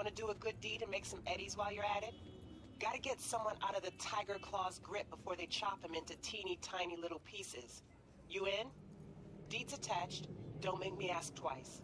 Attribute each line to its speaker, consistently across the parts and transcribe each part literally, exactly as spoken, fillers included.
Speaker 1: to do a good deed and make some eddies while you're at it? Gotta get someone out of the Tiger Claw's grip before they chop him into teeny tiny little pieces. You in? Deeds attached. Don't make me ask twice.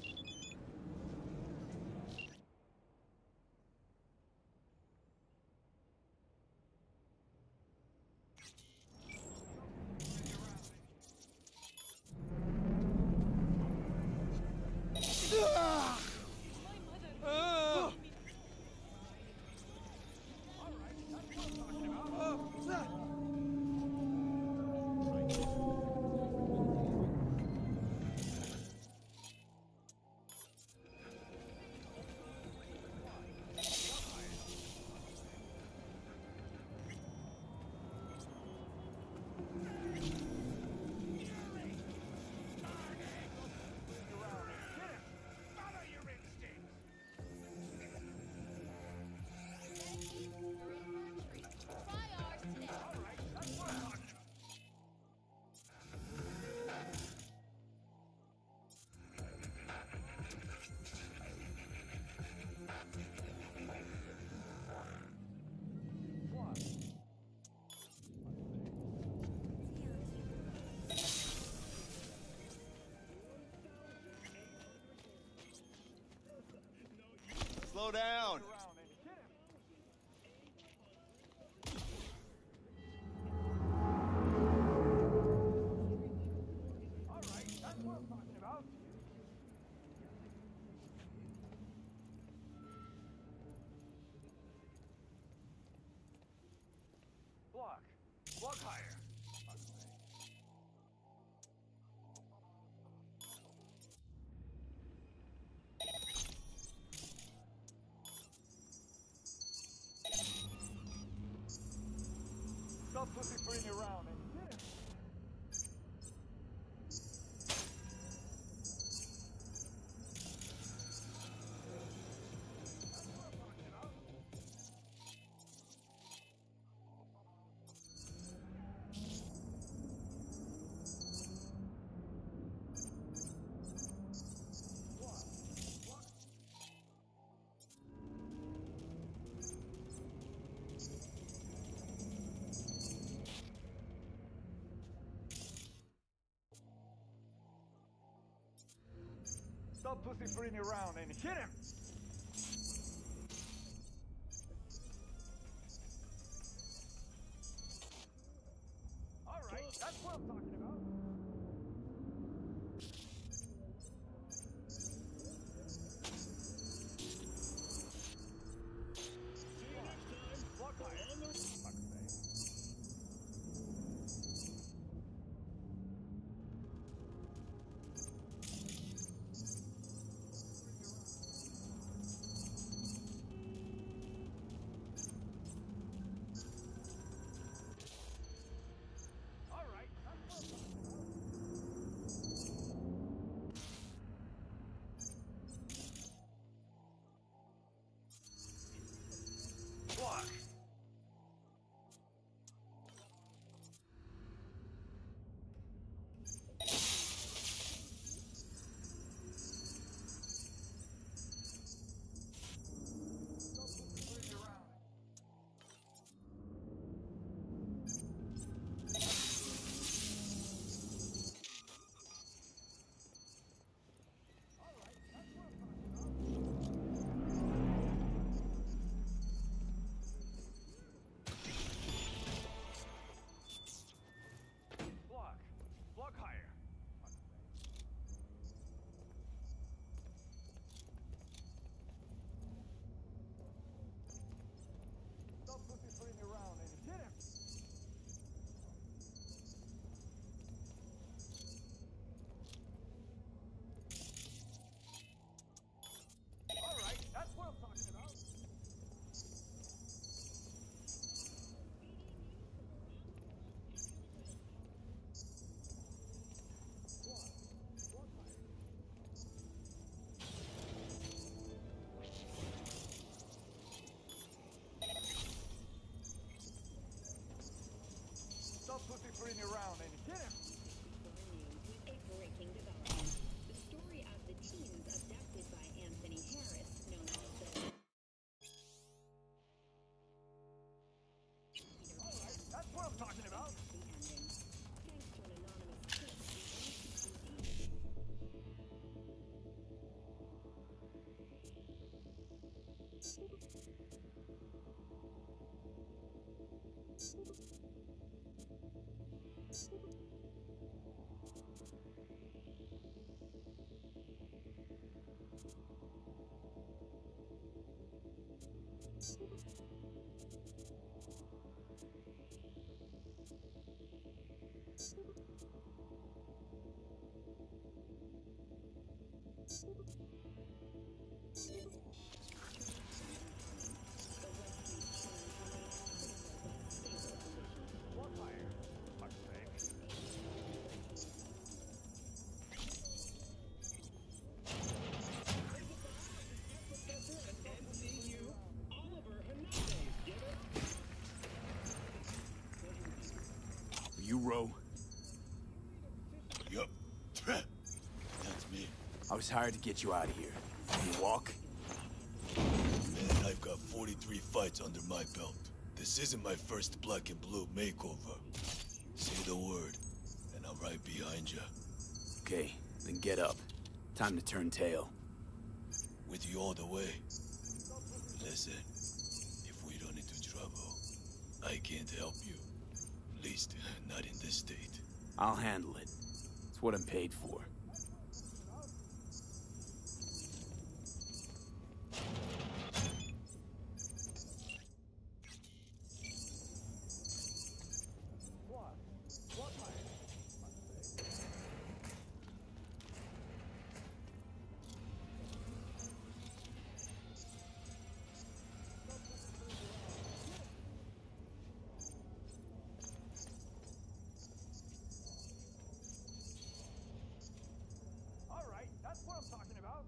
Speaker 2: Slow down.
Speaker 3: All right, that's what I'm talking about. Block. Block higher. Stop pussyfooting around and hit him. Stop pussyfooting around and hit him! Alright, that's what I'm talking about.
Speaker 4: See you next time.
Speaker 3: Block higher.
Speaker 4: On the...
Speaker 3: Fuck's sake.
Speaker 2: was hired to get you out of here. Can you walk?
Speaker 5: Man, I've got forty-three fights under my belt. This isn't my first black and blue makeover. Say the word, and I'm right behind you.
Speaker 2: Okay, then get up. Time to turn tail.
Speaker 5: With you all the way. Listen, if we run into trouble, I can't help you. At least, not in this state.
Speaker 2: I'll handle it. It's what I'm paid for.
Speaker 3: What? What, my... All right, that's what I'm talking about.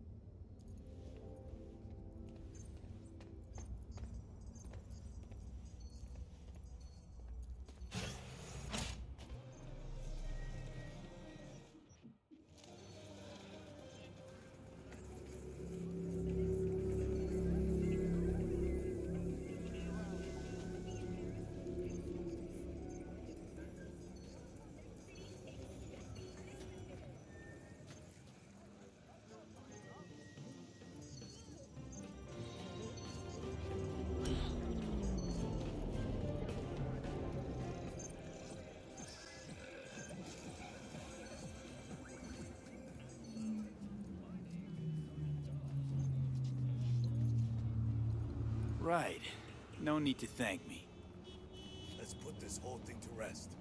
Speaker 2: Right. No need to thank me.
Speaker 5: Let's put this whole thing to rest.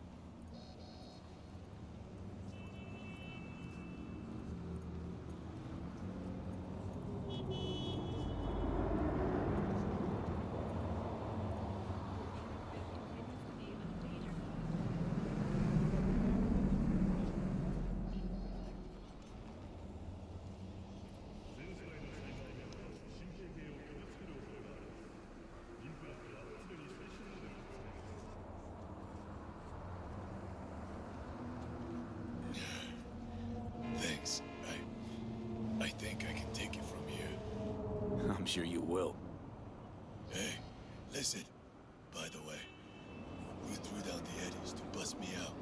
Speaker 5: Thanks. I... I think I can take it from here.
Speaker 2: I'm sure you will.
Speaker 5: Hey, listen. By the way, you threw down the eddies to bust me out.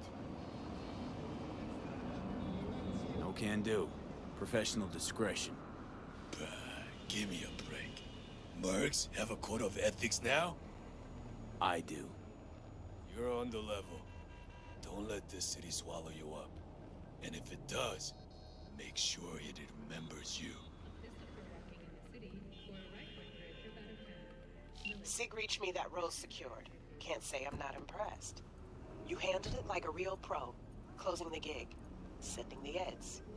Speaker 2: No can do. Professional discretion.
Speaker 5: Bah, give me a break. Mercs have a code of ethics now?
Speaker 2: I do.
Speaker 5: You're on the level. Don't let this city swallow you up. And if it does, make sure it remembers you.
Speaker 1: Sig reached me that road's secured. Can't say I'm not impressed. You handled it like a real pro. Closing the gig. Sending the eds.